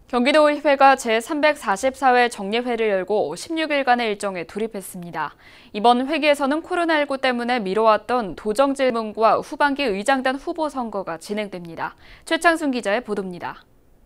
경기도의회가 제344회 정례회를 열고 16일간의 일정에 돌입했습니다. 이번 회기에서는 코로나19 때문에 미뤄왔던 도정질문과 후반기 의장단 후보 선거가 진행됩니다. 최창순 기자의 보도입니다.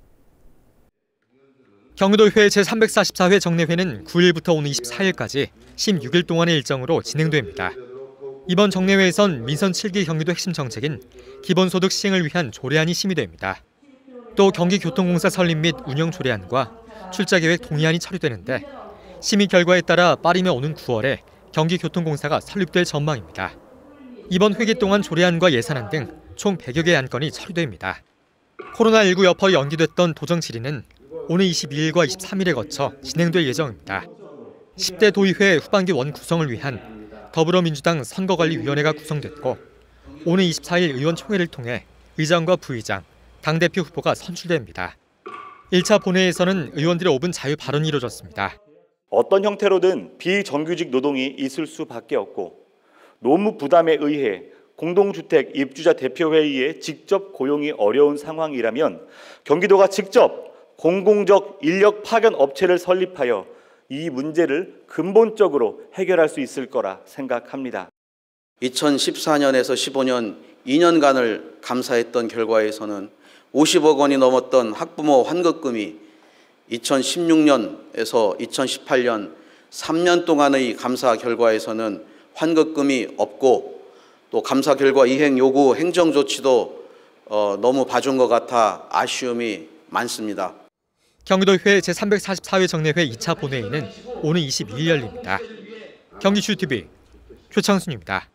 경기도의회 제344회 정례회는 9일부터 오는 24일까지 16일 동안의 일정으로 진행됩니다. 이번 정례회에선 민선 7기 경기도 핵심 정책인 기본소득 시행을 위한 조례안이 심의됩니다. 또 경기교통공사 설립 및 운영 조례안과 출자계획 동의안이 처리되는데 심의 결과에 따라 빠르면 오는 9월에 경기교통공사가 설립될 전망입니다. 이번 회기 동안 조례안과 예산안 등 총 100여 개의 안건이 처리됩니다. 코로나19 여파로 연기됐던 도정 질의는 오는 22일과 23일에 거쳐 진행될 예정입니다. 10대 도의회 후반기 원 구성을 위한 더불어민주당 선거관리위원회가 구성됐고 오는 24일 의원총회를 통해 의장과 부의장, 당대표 후보가 선출됩니다. 1차 본회의에서는 의원들의 5분 자유 발언이 이루어졌습니다. 어떤 형태로든 비정규직 노동이 있을 수밖에 없고 노무 부담에 의해 공동주택 입주자 대표회의에 직접 고용이 어려운 상황이라면 경기도가 직접 공공적 인력 파견 업체를 설립하여 이 문제를 근본적으로 해결할 수 있을 거라 생각합니다. 2014년에서 15년 2년간을 감사했던 결과에서는 50억 원이 넘었던 학부모 환급금이 2016년에서 2018년 3년 동안의 감사 결과에서는 환급금이 없고 또 감사 결과 이행 요구 행정 조치도 너무 봐준 것 같아 아쉬움이 많습니다. 경기도의회 제344회 정례회 2차 본회의는 오는 22일 열립니다. 경기주TV 최창순입니다.